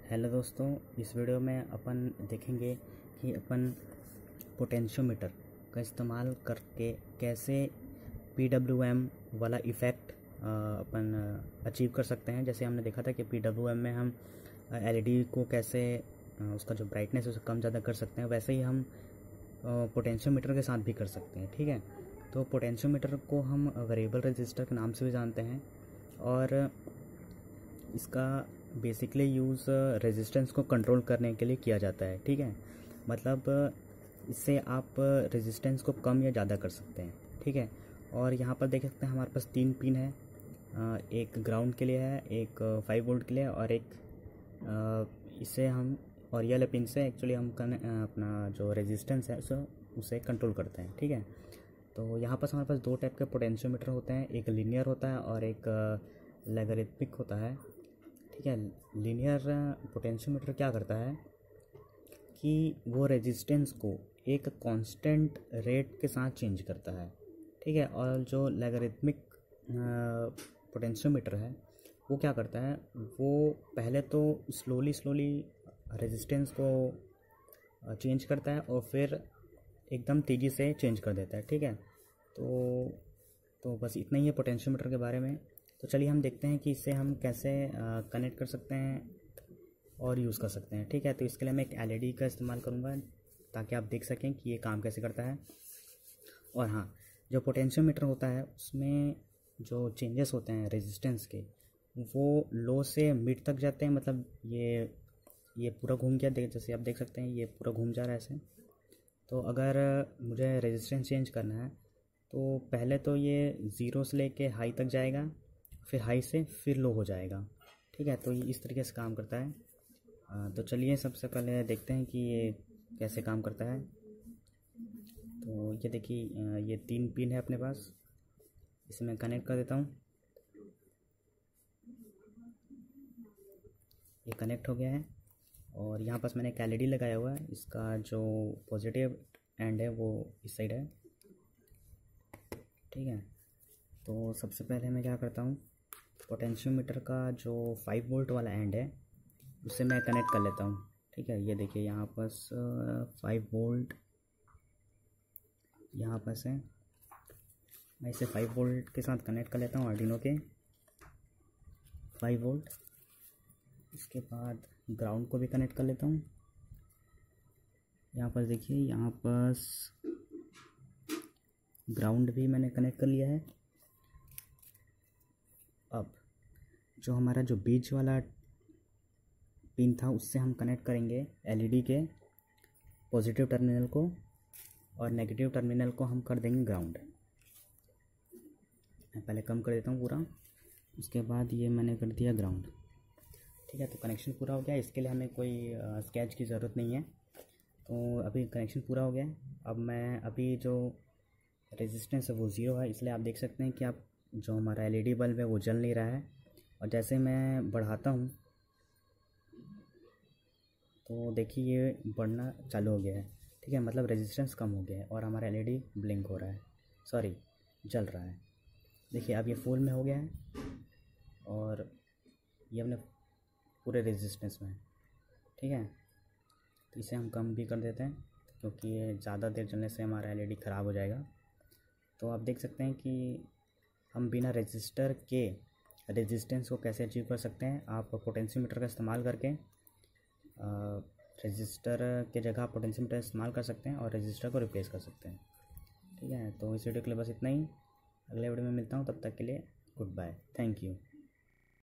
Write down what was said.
Hello दोस्तों, इस video में अपन देखेंगे कि अपन पोटेंशियोमीटर का इस्तेमाल करके कैसे PWM वाला इफ़ेक्ट अपन अचीव कर सकते हैं। जैसे हमने देखा था कि PWM में हम LED को कैसे उसका जो ब्राइटनेस है उसे कम ज़्यादा कर सकते हैं, वैसे ही हम पोटेंशियोमीटर के साथ भी कर सकते हैं। ठीक है, तो पोटेंशियोमीटर को हम वेरिएबल रेजिस्टर के नाम से भी जानते हैं और इसका बेसिकली यूज़ रेजिस्टेंस को कंट्रोल करने के लिए किया जाता है। ठीक है, मतलब इससे आप रेजिस्टेंस को कम या ज़्यादा कर सकते हैं। ठीक है, और यहाँ पर देख सकते हैं हमारे पास 3 पिन है, एक ग्राउंड के लिए है, एक 5 वोल्ट के लिए और एक इसे हम और ये वाले पिन से एक्चुअली हम अपना जो रेजिस्टेंस है उसे कंट्रोल करते हैं। ठीक है, तो यहाँ पर हमारे पास 2 टाइप के पोटेंशियोमीटर होते हैं, एक लीनियर होता है और एक लॉगरिथमिक होता है। ठीक है, लीनियर पोटेंशियोमीटर क्या करता है कि वो रेजिस्टेंस को एक कांस्टेंट रेट के साथ चेंज करता है। ठीक है, और जो लॉगरिथमिक पोटेंशियोमीटर है वो क्या करता है, वो पहले तो स्लोली रेजिस्टेंस को चेंज करता है और फिर एकदम तेज़ी से चेंज कर देता है। ठीक है, तो बस इतना ही है पोटेंशियोमीटर के बारे में। तो चलिए हम देखते हैं कि इससे हम कैसे कनेक्ट कर सकते हैं और यूज़ कर सकते हैं। ठीक है, तो इसके लिए मैं एक LED का इस्तेमाल करूँगा ताकि आप देख सकें कि ये काम कैसे करता है। और हाँ, जो पोटेंशियोमीटर होता है उसमें जो चेंजेस होते हैं रेजिस्टेंस के, वो लो से मिड तक जाते हैं। मतलब ये पूरा घूम गया, जैसे आप देख सकते हैं ये पूरा घूम जा रहा है ऐसे। तो अगर मुझे रेजिस्टेंस चेंज करना है तो पहले तो ये 0 से लेके हाई तक जाएगा, फिर हाई से फिर लो हो जाएगा। ठीक है, तो ये इस तरीके से काम करता है। तो चलिए सबसे पहले देखते हैं कि ये कैसे काम करता है। तो ये देखिए, ये 3 पिन है अपने पास, इसे मैं कनेक्ट कर देता हूँ। ये कनेक्ट हो गया है और यहाँ पास मैंने एक LED लगाया हुआ है, इसका जो पॉजिटिव एंड है वो इस साइड है। ठीक है, तो सबसे पहले मैं क्या करता हूँ, पोटेंशियोमीटर का जो 5 वोल्ट वाला एंड है उसे मैं कनेक्ट कर लेता हूँ। ठीक है, ये देखिए यहाँ पास 5 वोल्ट यहाँ पास है, मैं इसे 5 वोल्ट के साथ कनेक्ट कर लेता हूँ, आर्डिनो के 5 वोल्ट। इसके बाद ग्राउंड को भी कनेक्ट कर लेता हूँ। यहाँ पर देखिए, यहाँ पास ग्राउंड भी मैंने कनेक्ट कर लिया है। अब जो हमारा जो बीच वाला पिन था उससे हम कनेक्ट करेंगे LED के पॉजिटिव टर्मिनल को और नेगेटिव टर्मिनल को हम कर देंगे ग्राउंड। मैं पहले कम कर देता हूँ पूरा, उसके बाद ये मैंने कर दिया ग्राउंड। ठीक है, तो कनेक्शन पूरा हो गया। इसके लिए हमें कोई स्केच की ज़रूरत नहीं है। तो अभी कनेक्शन पूरा हो गया है। अब मैं अभी जो रेजिस्टेंस है वो 0 है, इसलिए आप देख सकते हैं कि आप जो हमारा LED बल्ब है वो जल नहीं रहा है। और जैसे मैं बढ़ाता हूँ तो देखिए ये बढ़ना चालू हो गया है। ठीक है, मतलब रेजिस्टेंस कम हो गया है और हमारा LED ब्लिंक हो रहा है, सॉरी जल रहा है। देखिए अब ये फुल में हो गया है और ये अपने पूरे रेजिस्टेंस में है। ठीक है, तो इसे हम कम भी कर देते हैं क्योंकि ये ज़्यादा देर चलने से हमारा LED ख़राब हो जाएगा। तो आप देख सकते हैं कि हम बिना रेजिस्टर के रेजिस्टेंस को कैसे अचीव कर सकते हैं। आप पोटेंशियोमीटर का इस्तेमाल करके रेजिस्टर के जगह पोटेंशियोमीटर इस्तेमाल कर सकते हैं और रेजिस्टर को रिप्लेस कर सकते हैं। ठीक है, तो इस वीडियो के लिए बस इतना ही। अगले वीडियो में मिलता हूँ, तब तक के लिए गुड बाय, थैंक यू।